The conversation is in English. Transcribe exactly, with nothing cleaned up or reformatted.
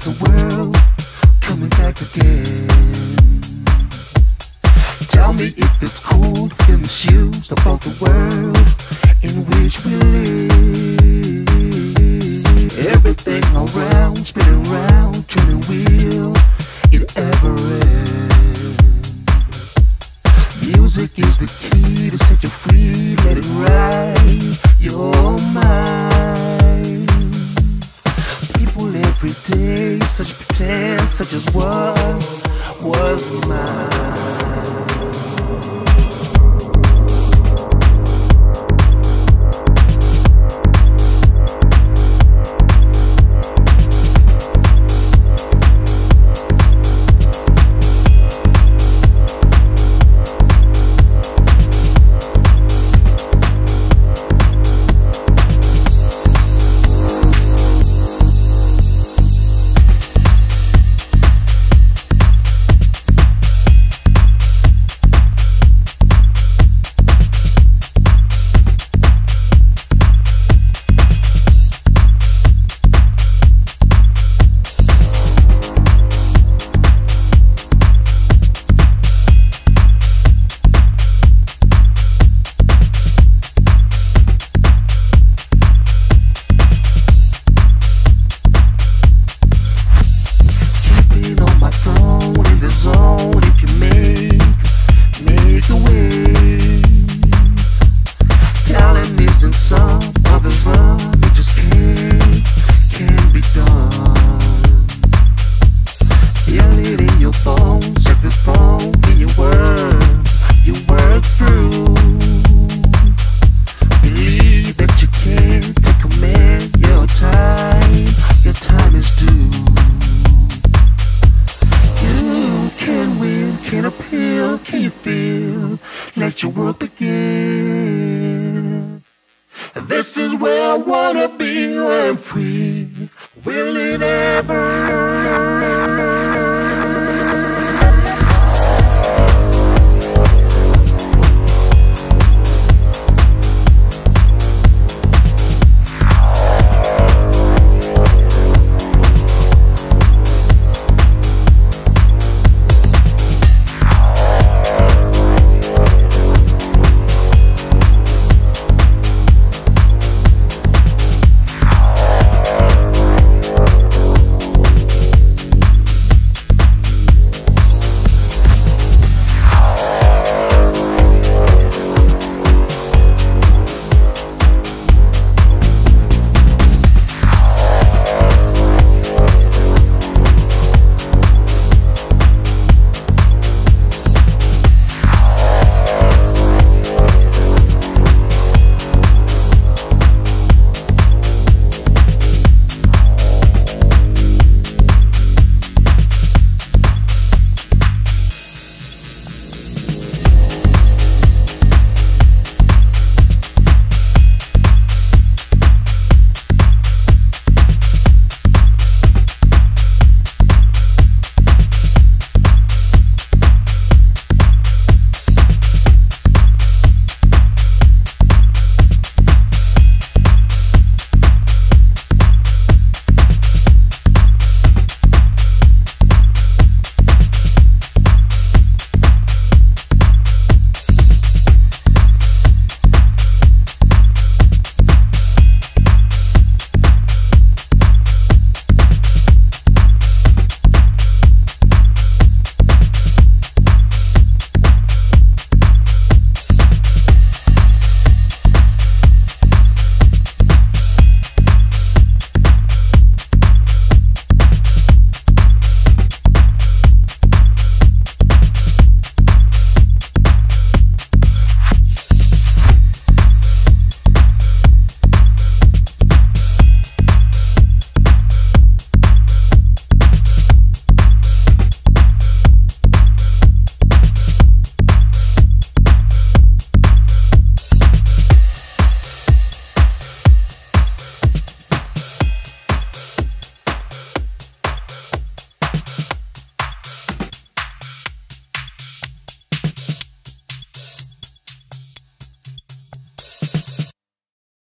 is the world coming back again? Tell me if it's cool to feel misused about the world in which we live. Everything around, spinning round, turning wheel, it ever ends. Music is the key to set you free, let it ride your mind. People every day, such pretend, such as what was mine. Can you feel? Let your work begin. This is where I wanna be. I'm free. Will it ever